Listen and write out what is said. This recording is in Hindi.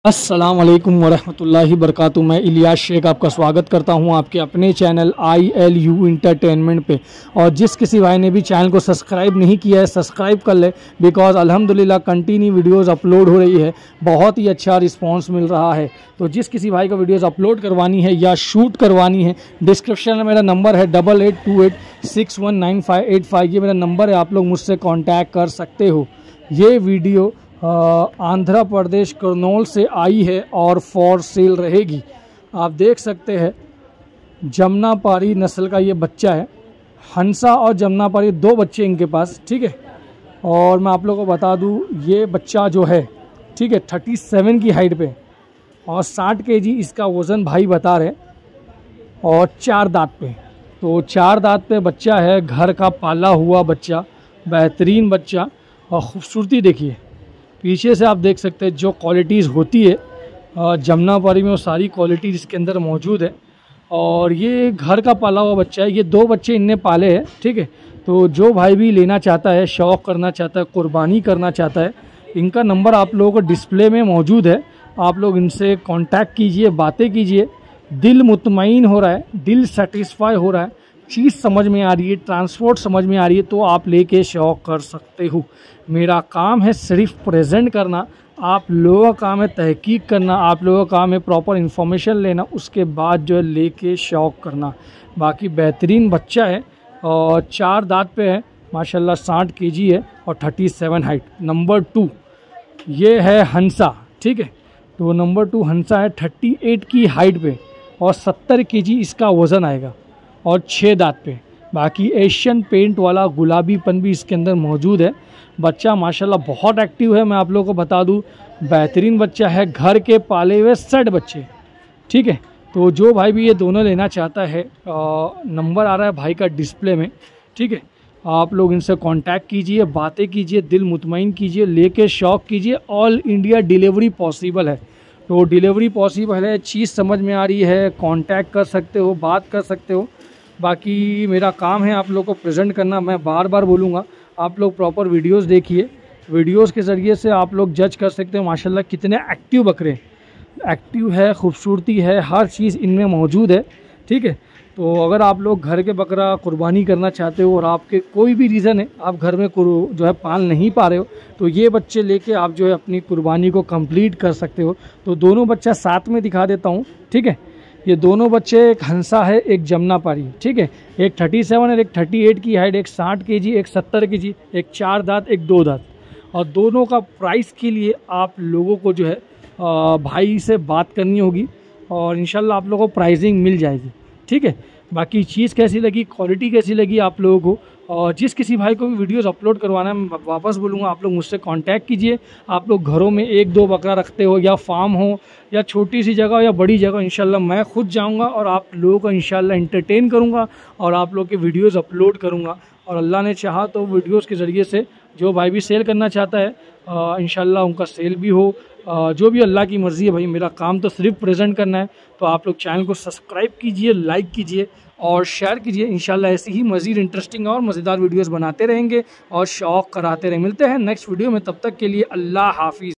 अस्सलाम वालेकुम वरहमतुल्लाहि वबरकातुहू। मैं इलियास शेख आपका स्वागत करता हूं आपके अपने चैनल ILU इंटरटेनमेंट पे। और जिस किसी भाई ने भी चैनल को सब्सक्राइब नहीं किया है सब्सक्राइब कर ले, बिकॉज़ अल्हम्दुलिल्लाह कंटिन्यू वीडियोस अपलोड हो रही है, बहुत ही अच्छा रिस्पांस मिल रहा है। तो जिस किसी भाई को वीडियोज़ अपलोड करवानी है या शूट करवानी है, डिस्क्रिप्शन में मेरा नंबर है 8828619585। ये मेरा नंबर है, आप लोग मुझसे कॉन्टैक्ट कर सकते हो। ये वीडियो आंध्र प्रदेश करनौल से आई है और फॉर सेल रहेगी। आप देख सकते हैं जमुनापारी नस्ल का ये बच्चा है। हंसा और जमुनापारी दो बच्चे इनके पास, ठीक है। और मैं आप लोगों को बता दूं, ये बच्चा जो है, ठीक है, 37 की हाइट पे और 60 kg इसका वज़न भाई बता रहे, और 4 दांत पे। तो 4 दांत पे बच्चा है, घर का पाला हुआ बच्चा, बेहतरीन बच्चा। और ख़ूबसूरती देखिए, पीछे से आप देख सकते हैं जो क्वालिटीज़ होती है जमुनापारी में, वो सारी क्वालिटीज़ इसके अंदर मौजूद है। और ये घर का पाला हुआ बच्चा है। ये 2 बच्चे इनने पाले हैं, ठीक है। तो जो भाई भी लेना चाहता है, शौक़ करना चाहता है, कुर्बानी करना चाहता है, इनका नंबर आप लोगों को डिस्प्ले में मौजूद है। आप लोग इनसे कांटेक्ट कीजिए, बातें कीजिए। दिल मुतमईन हो रहा है, दिल सेटिस्फाई हो रहा है, चीज़ समझ में आ रही है, ट्रांसपोर्ट समझ में आ रही है, तो आप लेके शौक़ कर सकते हो। मेरा काम है सिर्फ प्रेजेंट करना, आप लोगों का काम है तहकीक करना, आप लोगों का काम है प्रॉपर इन्फॉर्मेशन लेना, उसके बाद जो है लेके शौक़ करना। बाकी बेहतरीन बच्चा है और 4 दांत पे है माशाल्लाह, 60 kg है और 37 हाइट। नंबर 2 ये है हंसा, ठीक है। तो नंबर 2 हंसा है 38 की हाइट पे और 70 kg इसका वज़न आएगा और 6 दांत पे। बाकी एशियन पेंट वाला गुलाबीपन भी इसके अंदर मौजूद है। बच्चा माशाल्लाह बहुत एक्टिव है। मैं आप लोगों को बता दूं, बेहतरीन बच्चा है, घर के पाले हुए 60 बच्चे, ठीक है। तो जो भाई भी ये दोनों लेना चाहता है, नंबर आ रहा है भाई का डिस्प्ले में, ठीक है। आप लोग इनसे कांटेक्ट कीजिए, बातें कीजिए, दिल मुतमईन कीजिए, लेके शौक़ कीजिए। ऑल इंडिया डिलीवरी पॉसिबल है। तो डिलीवरी पॉसिबल है, चीज़ समझ में आ रही है, कांटेक्ट कर सकते हो, बात कर सकते हो। बाकी मेरा काम है आप लोग को प्रेजेंट करना। मैं बार बार बोलूँगा, आप लोग प्रॉपर वीडियोस देखिए। वीडियोस के ज़रिए से आप लोग जज कर सकते हो माशाल्लाह कितने एक्टिव बकरे, एक्टिव है, खूबसूरती है, हर चीज़ इनमें मौजूद है, ठीक है। तो अगर आप लोग घर के बकरा कुर्बानी करना चाहते हो और आपके कोई भी रीज़न है आप घर में जो है पाल नहीं पा रहे हो, तो ये बच्चे लेके आप जो है अपनी कुर्बानी को कंप्लीट कर सकते हो। तो दोनों बच्चा साथ में दिखा देता हूँ, ठीक है। ये दोनों बच्चे, एक हंसा है, एक जमुनापारी, ठीक है। एक 37 है, एक 38 की हाइट, एक 60 kg, एक 70 kg, एक 4 दांत, एक 2 दांत। और दोनों का प्राइस के लिए आप लोगों को जो है भाई से बात करनी होगी और इंशाल्लाह आप लोगों को प्राइसिंग मिल जाएगी, ठीक है। बाकी चीज़ कैसी लगी, क्वालिटी कैसी लगी आप लोगों को, और जिस किसी भाई को भी वीडियोस अपलोड करवाना है, मैं वापस बोलूँगा आप लोग मुझसे कांटेक्ट कीजिए। आप लोग घरों में 1-2 बकरा रखते हो, या फार्म हो, या छोटी सी जगह या बड़ी जगह, इंशाल्लाह मैं खुद जाऊँगा और आप लोगों को इंशाल्लाह एंटरटेन करूँगा और आप लोग के वीडियोज़ अपलोड करूँगा। और अल्लाह ने चाहा तो वीडियोज़ के ज़रिए से जो भाई भी सेल करना चाहता है इंशाल्लाह उनका सेल भी हो। जो भी अल्लाह की मर्ज़ी है भाई, मेरा काम तो सिर्फ प्रेजेंट करना है। तो आप लोग चैनल को सब्सक्राइब कीजिए, लाइक कीजिए और शेयर कीजिए। इंशाल्लाह ऐसी ही मज़ीद इंटरेस्टिंग और मज़ेदार वीडियोस बनाते रहेंगे और शौक़ कराते रहेंगे। मिलते हैं नेक्स्ट वीडियो में, तब तक के लिए अल्लाह हाफिज़।